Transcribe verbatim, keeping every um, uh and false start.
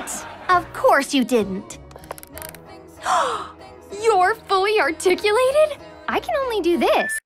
What? Of course you didn't. You're fully articulated? I can only do this.